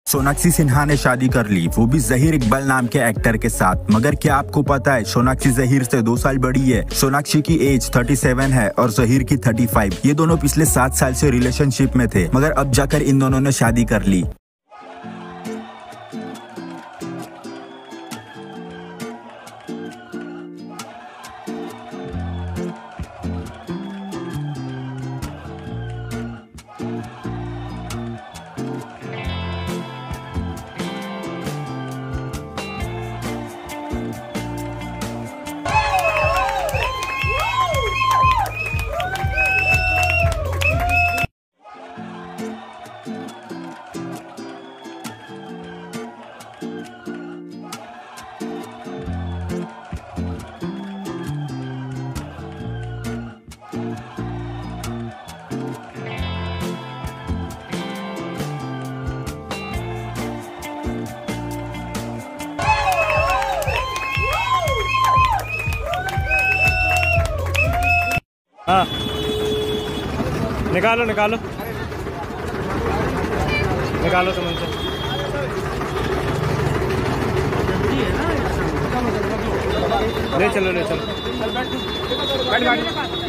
सोनाक्षी सिन्हा ने शादी कर ली, वो भी जहीर इकबाल नाम के एक्टर के साथ। मगर क्या आपको पता है सोनाक्षी जहीर से 2 साल बड़ी है। सोनाक्षी की एज 37 है और जहीर की 35। ये दोनों पिछले 7 साल से रिलेशनशिप में थे, मगर अब जाकर इन दोनों ने शादी कर ली। हाँ, निकालो निकालो निकालो तुम उनसे। ले चलो ले चलो।